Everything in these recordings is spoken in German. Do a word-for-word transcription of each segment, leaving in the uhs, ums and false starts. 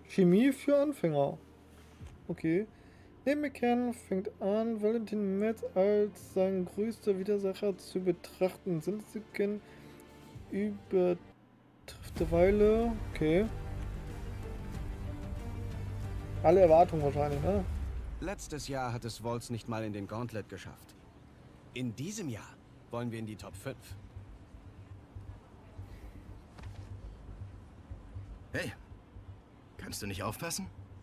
Chemie für Anfänger. Okay. Nate McCann fängt an, Valentin Metz als sein größter Widersacher zu betrachten. Sensiken übertrifft derweil. Okay. Alle Erwartungen wahrscheinlich, ne? Letztes Jahr hat es Waltz nicht mal in den Gauntlet geschafft. In diesem Jahr wollen wir in die Top fünf. Hey, kannst du nicht aufpassen?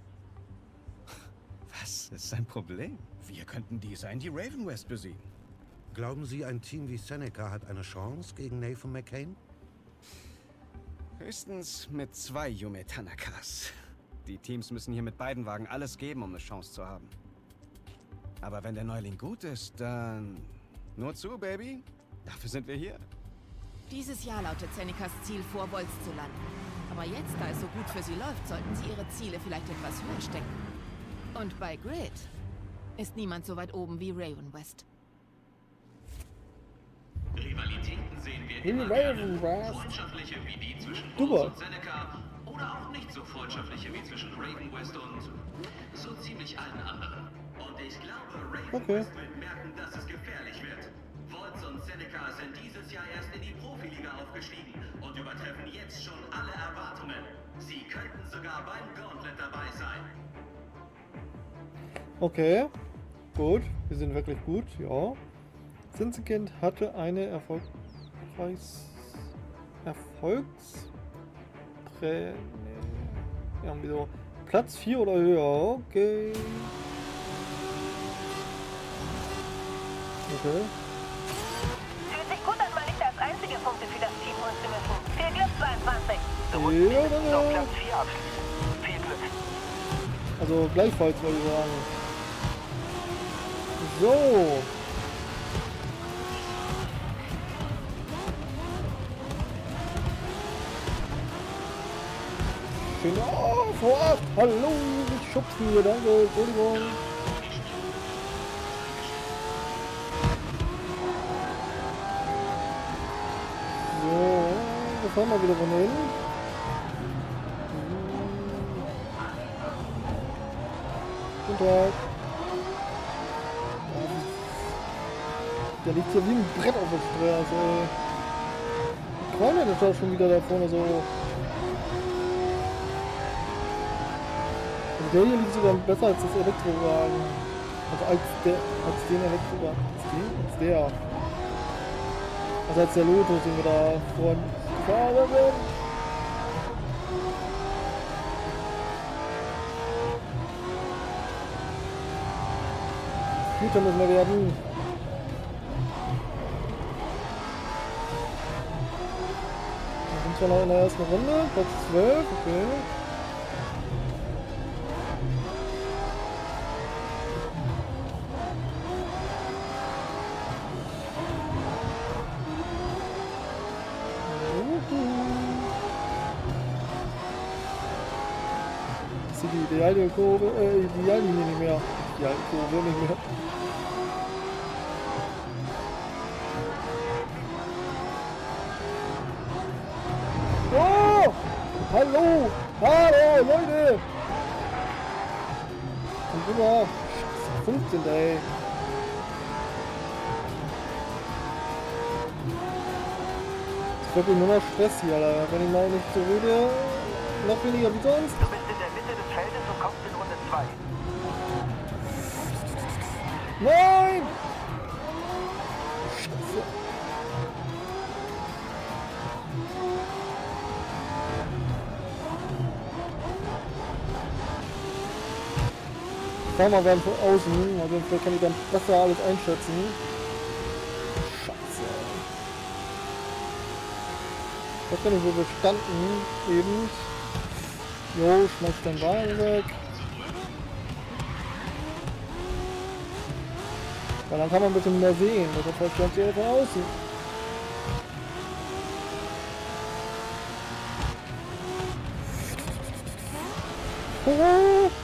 Was ist sein Problem? Wir könnten die sein, die Raven West besiegen. Glauben Sie, ein Team wie Seneca hat eine Chance gegen Nathan McCain? Höchstens mit zwei Yume Tanakas. Die Teams müssen hier mit beiden Wagen alles geben, um eine Chance zu haben. Aber wenn der Neuling gut ist, dann... Nur zu, Baby. Dafür sind wir hier. Dieses Jahr lautet Senecas Ziel, vor Waltz zu landen. Aber jetzt, da es so gut für sie läuft, sollten sie ihre Ziele vielleicht etwas höher stecken. Und bei Grid ist niemand so weit oben wie Raven West. Rivalitäten sehen wir In immer Raven gerne. West. Freundschaftliche wie die zwischen Super. Waltz und Seneca oder auch nicht so freundschaftliche wie zwischen Raven West und so ziemlich allen anderen. Und ich glaube, Raven Okay. West wird merken, dass es gefährlich wird. Waltz und Seneca sind dieses Jahr erst in die Profiliga aufgestiegen und übertreffen jetzt schon alle Erwartungen. Sie könnten sogar beim Gauntlet dabei sein. Okay. Gut. Wir sind wirklich gut, ja. Sensiken hatte eine erfolgreiches Erfolgs Prä nee. Irgendwie so Platz vier oder höher. Okay. Okay. Fühlt sich gut an, mal nicht als einzige Punkte für das Team holen zu müssen. Viel Glück, zweiundzwanzig. Du musst Ja, mindestens ja. auf Platz vier abschließen. Viel Glück. Also gleichfalls wollte ich sagen. So. Genau, vorab. Hallo, ich schubsen hier, danke, Entschuldigung. So, da fahren wir wieder von hinten. Guten Tag. Der liegt hier wie ein Brett auf der Straße, ey. Die Krone ist doch schon wieder da vorne so. Also der hier liegt sogar besser als das Elektrowagen. Also als der, als den Elektrowagen. Als den? Als der. Also als der Lotus, den wir da vorhin gefahren sind. Guter müssen wir werden. Wir sind zwar noch in der ersten Runde, Platz zwölf, okay. Das ist die Idealkurve, äh, Ideallinie nicht mehr. Idealkurve nicht mehr. Oh! Hallo! Hallo, Leute! Kommt rüber! Scheiße, fünfzehn, ey! Das ist wirklich nur noch Stress hier, Alter. Wenn ich mal nicht so rede, noch weniger wie sonst. Du bist in der Mitte des Feldes und kommst in Runde zwei. Nein! Scheiße. Fahren wir werden von außen, also vielleicht kann ich dann besser alles einschätzen. Scheiße. Ich weiß gar nicht, wo wir standen eben. Jo, schmeiß den Wagen weg. Weil dann kann man ein bisschen mehr sehen. Das ist vielleicht ganz hier von außen. Oh,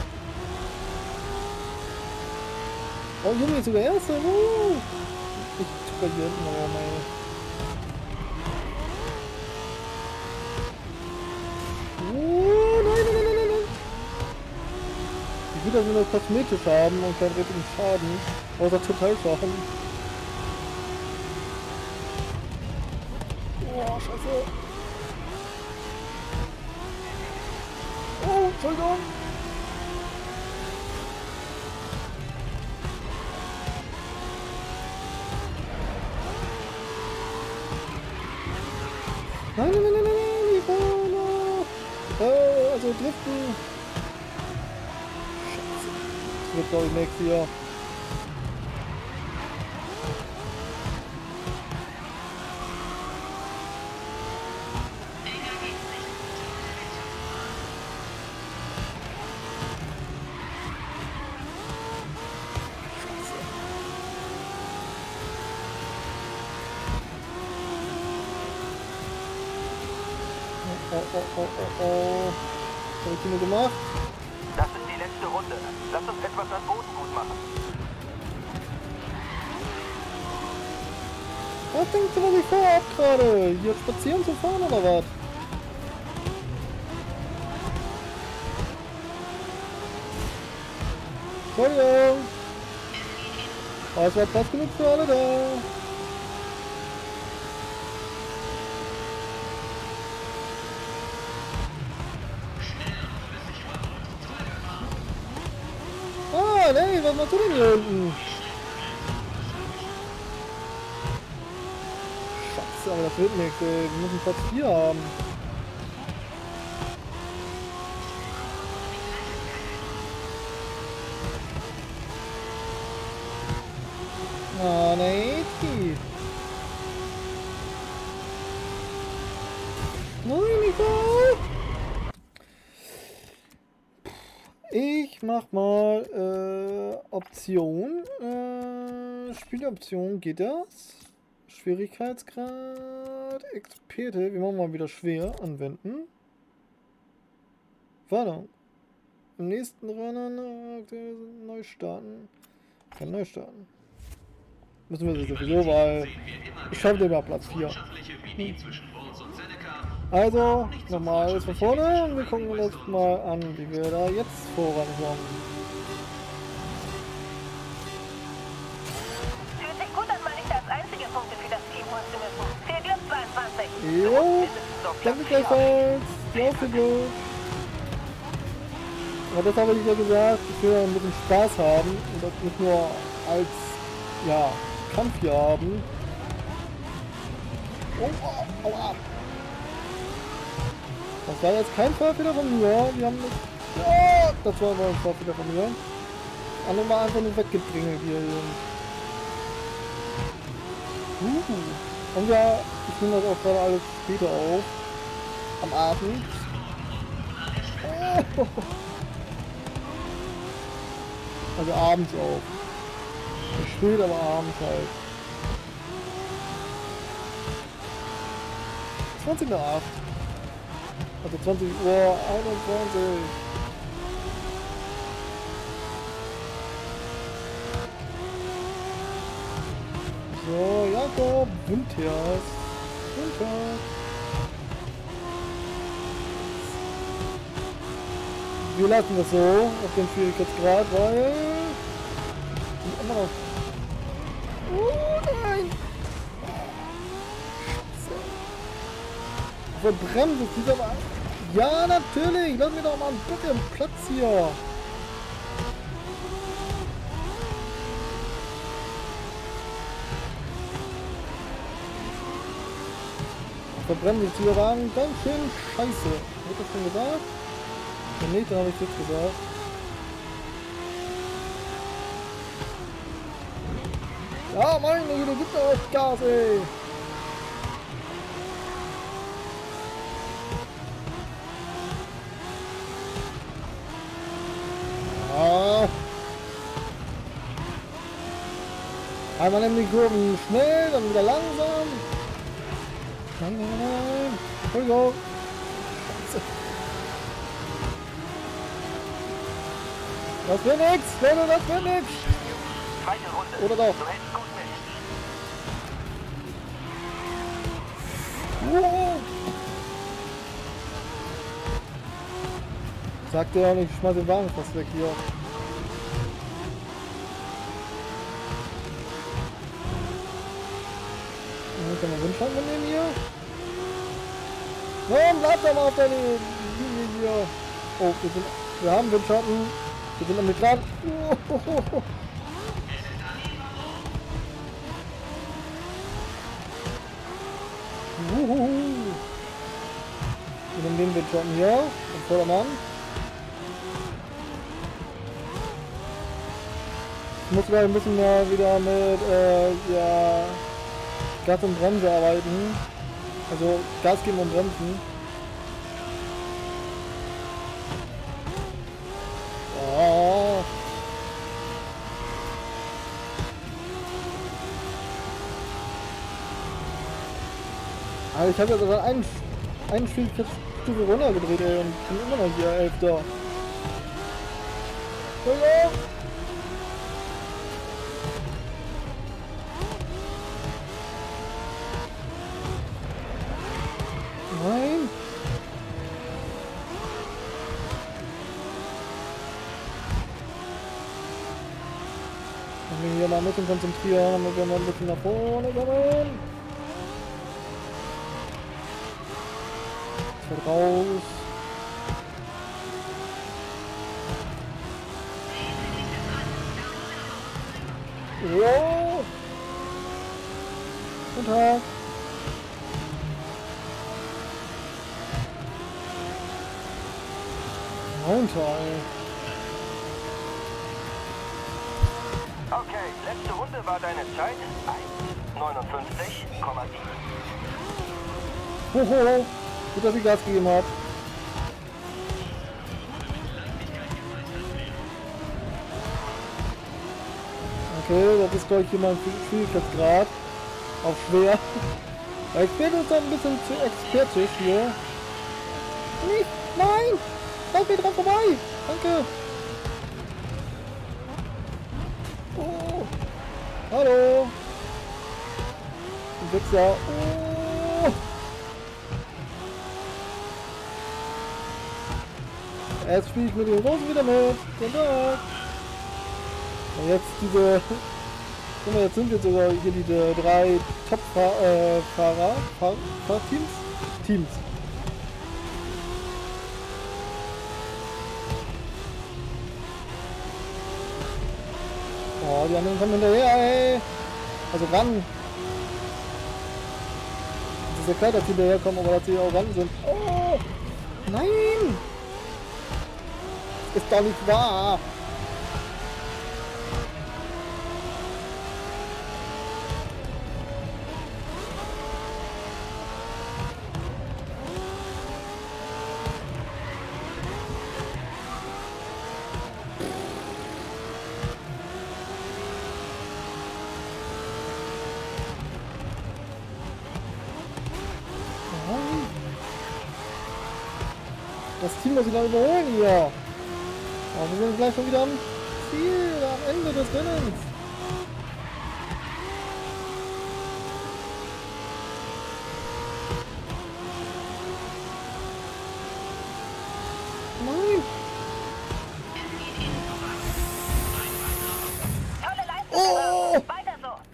oh Junge, sogar Erster. Oh. Ich tucker hier hinten aber meine. Oh, nein, nein, nein, nein, nein. gut, dass wir nur kosmetisch haben und keinen richtigen Schaden. Außer Totalschaden. Oh, scheiße. Oh, Entschuldigung. Nein, nein, nein, nein, nein, ich war noch. Äh, also driften. Scheiße. Das wird, glaube ich, nächstes Jahr. Oh, oh, oh, oh, oh. Was habe ich hier nur gemacht? Das ist die letzte Runde. Lass uns etwas an Boden gut machen. Was denkst du, was ich vorhab gerade? Hier spazieren zu fahren oder was? Entschuldigung. Aber es war Platz genug für alle da. Ah, nee, was machst du denn hier unten? Scheiße, aber das wird nichts, ey. Wir müssen Platz vier haben. Ah, nee, nein, Nico! Ich mach mal äh, Option. Äh, Spieloption, geht das? Schwierigkeitsgrad, Experte. Wir machen mal wieder schwer anwenden. Warnung. Im nächsten Rennen äh, neu starten. Kann neu starten. Müssen wir das sowieso, weil ich schaffe den mal Platz vier. Hm. Also, nochmal alles von vorne und wir gucken uns mal an, wie wir da jetzt vorankommen. Fühlt sich gut an, mal nicht als einzige Punkte für das Team holen zu müssen. Viel Glück, zweiundzwanzig. Jo, danke gleichfalls. Ja, viel Glück. Aber das habe ich ja gesagt, ich will ein bisschen Spaß haben und das nicht nur als, ja, Kampf hier haben. Oh, oh, aua. Das war jetzt kein Fahrfehler von mir. Wir haben nicht. Ja, das war aber ein Fahrfehler von mir. Andere war einfach nur weggedrängelt hier. Uh. Und ja, ich nehme das auch gerade alles später auf. Am Abend. Oh. Also abends auch. Spät, aber abends halt. zwanzig nach acht. Also zwanzig Uhr einundzwanzig. So, Jakob Winters. Winters. Wir lassen das so auf den Schwierigkeitsgrad, weil immer noch. Oh nein! Verbremst ist dieser mal. Ja, natürlich! Lass mir doch mal ein bisschen Platz hier! Verbremst ist dieser Wagen ganz schön scheiße. Wird das schon gesagt? Ja, nee, dann habe ich jetzt gesagt. Ja, meine Güte, gib mir euch Gas, ey! Einmal in die Kurven schnell, dann wieder langsam. Nein, nein, nein. Entschuldigung. Das wird nix, Leute, das wird nix. Zweite Runde. Oder doch? Du hältst gut mit. Wow. Sagt er auch nicht, ich schmeiß den Wagen fast weg hier. können wir Windschatten nehmen hier. Warum bleibt er mal auf der Linie hier? Oh, wir, sind, wir haben Windschatten. Wir sind damit dran. Oh, oh, oh. Uhuhu. Wir nehmen den Windschatten hier. Am Vordermann. Ich muss gleich ein bisschen mehr wieder mit äh, ja, Gas und Bremse arbeiten. Also Gas geben und bremsen. Oh. Also ich habe ja sogar einen, einen Schwierigkeitsstufe runtergedreht, ey, und bin immer noch hier Elfter. Hallo! Nein! Ich will hier mal ein bisschen konzentrieren, damit wir mal ein bisschen nach vorne kommen. Ich werde raus. Wow! Guten Tag! Runter, ey. Okay, letzte Runde war deine Zeit eins neunundfünfzig Komma sieben. Hoho, gut, dass ich Gas gegeben habe. Okay, das ist glaube ich hier mein Schwierigkeitsgrad. Auf schwer. Ja, ich bin jetzt ein bisschen zu expertisch hier. Nicht, nein! Lauf mir dran vorbei! Danke! Oh! Hallo! Ein Wichser! Oh! Jetzt spiele ich mit den Rosen wieder mit! Guten Tag! Und jetzt diese... Guck mal, jetzt sind jetzt sogar hier diese drei Top-Fahrer... Fahrer, Fahr Fahrteams? Teams. Oh, die anderen kommen hinterher, ey. Also ran. Es ist ja klar, dass die hinterher kommen, aber dass sie auch ran sind. Oh! Nein! Ist doch nicht wahr! Das Team muss ich noch überholen hier. Aber wir sind gleich schon wieder am Ziel, am Ende des Rennens. Nein. Tolle Leistung. Oh. Weiter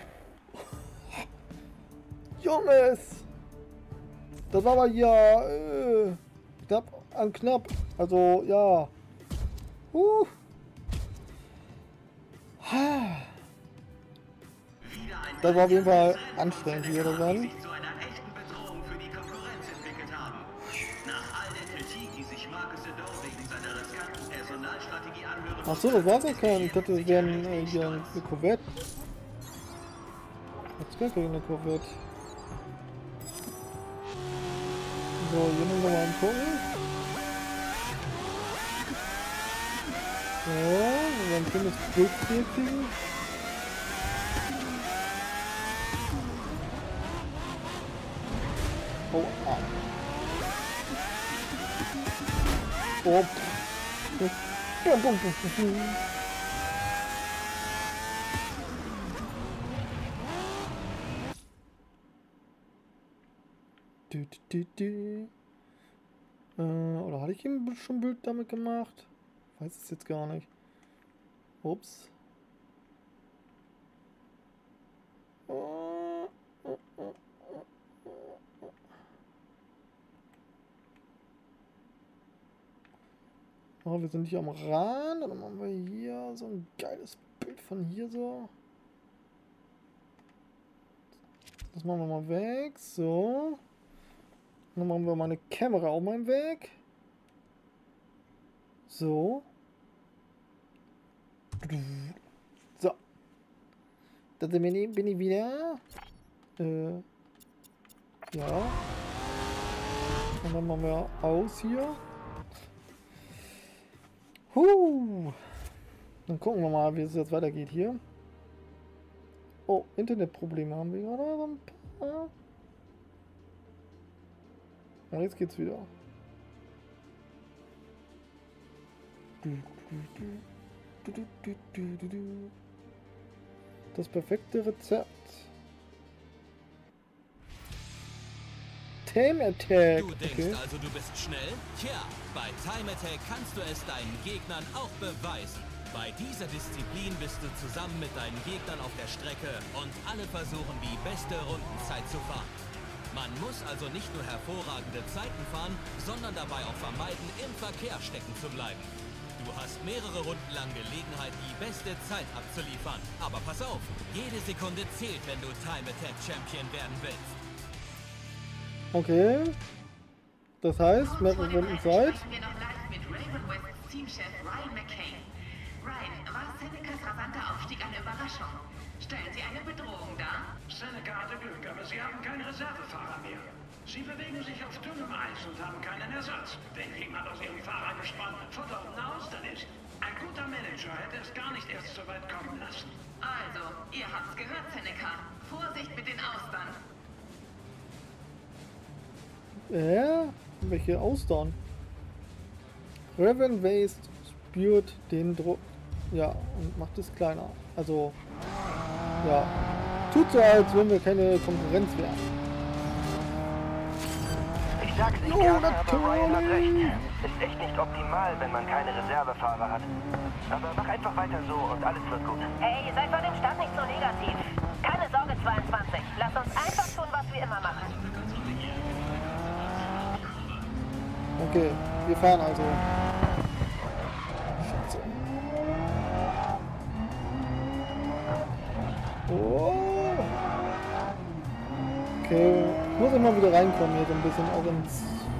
so. Junges. Das war aber hier äh, knapp an knapp. Also ja. Uh. Das war auf jeden Fall anstrengend hier das Rennen. Zu einer echten Bedrohung für die Konkurrenz entwickelt haben. Nach all der Kritik, die sich Marcus Sedor wegen seiner riskanten Personalstrategie anhören. Achso, das war's ja kein. Ich dachte, das wäre ein, äh, hier eine Corvette. Jetzt gar keine Corvette. So, hier müssen wir mal gucken. So, wenn wir ein schönes Glücksspiel kriegen. Oh, ah. Oh. Ja, bum, bum, bum. Du, du, du, du. Äh, oder hatte ich ihm schon ein Bild damit gemacht? Weiß es jetzt gar nicht. Ups. Oh, oh, oh, oh. Oh, wir sind hier am Rand. Dann machen wir hier so ein geiles Bild von hier so. Das machen wir mal weg. So. Dann machen wir meine Kamera auch mal weg. So. So. Da bin ich, bin ich wieder. Äh. Ja. Und dann machen wir aus hier. Huh. Dann gucken wir mal, wie es jetzt weitergeht hier. Oh, Internetprobleme haben wir gerade so ein paar. Und jetzt geht's wieder. Das perfekte Rezept. Time Attack. Du denkst Okay. also, du bist schnell? Tja, bei Time Attack kannst du es deinen Gegnern auch beweisen. Bei dieser Disziplin bist du zusammen mit deinen Gegnern auf der Strecke und alle versuchen, die beste Rundenzeit zu fahren. Man muss also nicht nur hervorragende Zeiten fahren, sondern dabei auch vermeiden, im Verkehr stecken zu bleiben. Du hast mehrere Runden lang Gelegenheit, die beste Zeit abzuliefern. Aber pass auf, jede Sekunde zählt, wenn du Time Attack Champion werden willst. Okay. Das heißt, mehrere Runden Zeit. Wir noch live mit Raven Wests Teamchef Ryan McCain. Ryan, war Senecas rasanter Aufstieg eine Überraschung? Stellen Sie eine Bedrohung dar? Seneca hatte Glück, aber sie haben keinen Reservefahrer mehr. Sie bewegen sich auf dünnem Eis und haben keinen Ersatz. Wenn jemand aus ihrem Fahrergespann verdorben Austern ist, ein guter Manager hätte es gar nicht erst so weit kommen lassen. Also, ihr habt's gehört, Seneca. Vorsicht mit den Austern. Ja, welche Austern? Raven Waste spürt den Druck. Ja, und macht es kleiner. Also, ja. Tut so, als wenn wir keine Konkurrenz wären. Ich sag's nicht Oh, gerne, aber natürlich. Ryan hat recht. Ist echt nicht optimal, wenn man keine Reservefahrer hat. Aber mach einfach weiter so und alles wird gut. Ey, ihr seid bei dem Start nicht so negativ. Keine Sorge, zweiundzwanzig. Lasst uns einfach tun, was wir immer machen. Okay, wir fahren also. Scheiße. Oh. Okay, ich muss immer wieder reinkommen hier so ein bisschen auch ins...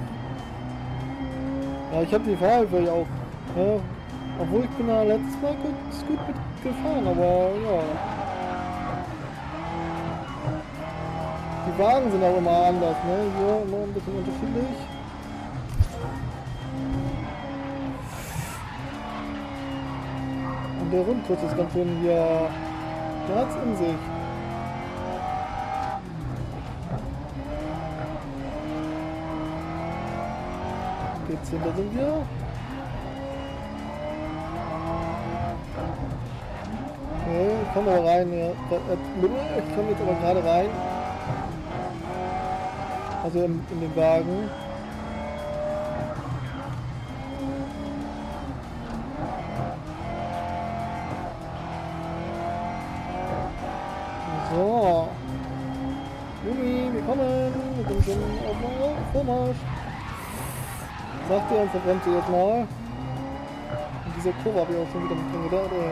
Ja, ich habe die Fahrhilfe ja auch, ja, obwohl ich bin ja letztes Mal gut, gut mitgefahren, aber ja. Die Wagen sind auch immer anders, ne? Hier immer ein bisschen unterschiedlich. Und der Rundkurs ist ganz schön hier. Der hat's in sich. Jetzt hinter sind wir. Okay, ich komme aber rein. Ja. Ich komme jetzt aber gerade rein. Also in, in den Wagen. So. Jumi, wir kommen. Wir sind schon auf dem Vormarsch. Sagt ihr und verbrennt sie jetzt mal. Und diese Kurve habe ich auch schon wieder mit drin gedacht, ey.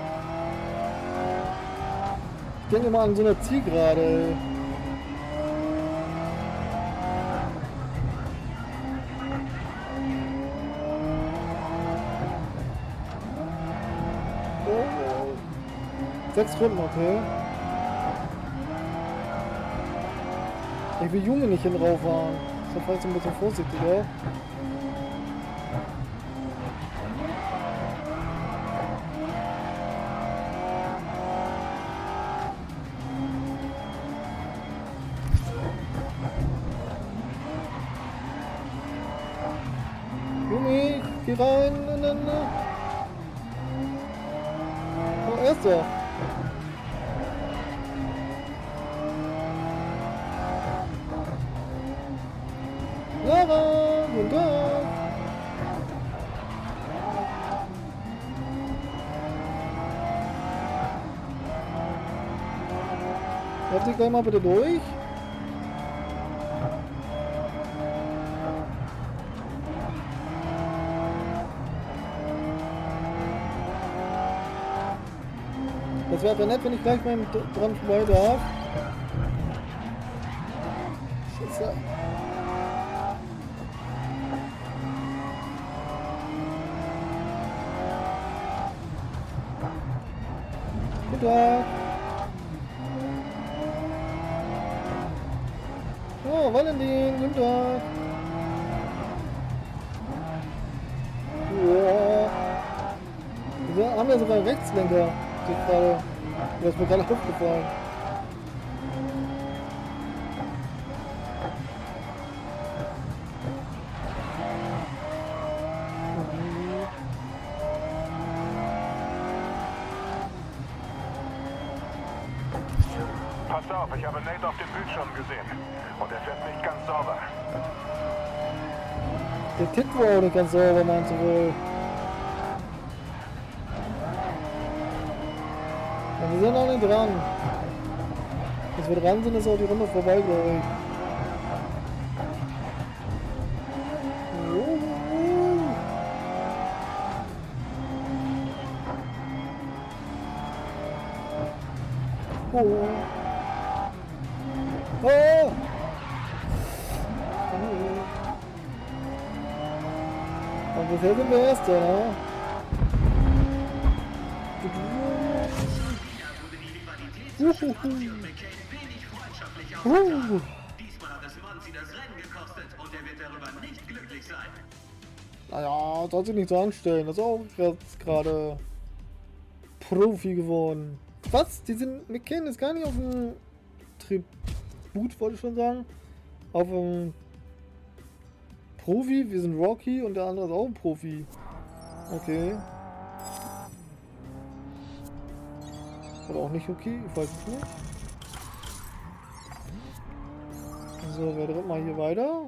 Ich denke mal an so einer Zielgerade, ey. Oh. Sechs Runden, okay. Ich will Junge nicht hin drauf fahren. Da fahre ich so ein bisschen vorsichtiger. Junge, geh rein. Oh, erster. Lara, guten Tag. Lass dich gleich mal bitte durch. Das wäre nett, wenn ich gleich mal dran vorbei darf. Scheiße. Guten Tag. Oh, Valentin, guten Tag. Ja. Wir haben ja sogar einen Rechtslenker. Gerade. Das ist mir gerade aufgefallen. Pass auf, ich habe Nate auf dem Bildschirm gesehen. Und er fährt nicht ganz sauber. Der Tipp war auch nicht ganz sauber, meinst du wohl? Ja, wir sind noch nicht dran. Bis wir dran sind, ist auch die Runde vorbei, glaube ich. Oh. Oh. Aber bisher sind wir Erster, ne? Uh. Diesmal hat es Monty das Rennen gekostet und er wird darüber nicht glücklich sein. Naja, soll sich nicht so anstellen. Das ist auch jetzt gerade Profi geworden. Was? Die sind. McCain ist gar nicht auf dem Tribut, wollte ich schon sagen. Auf dem Profi. Wir sind Rocky und der andere ist auch ein Profi. Okay. Oder auch nicht okay, ich weiß es nicht. So, wer dreht mal hier weiter?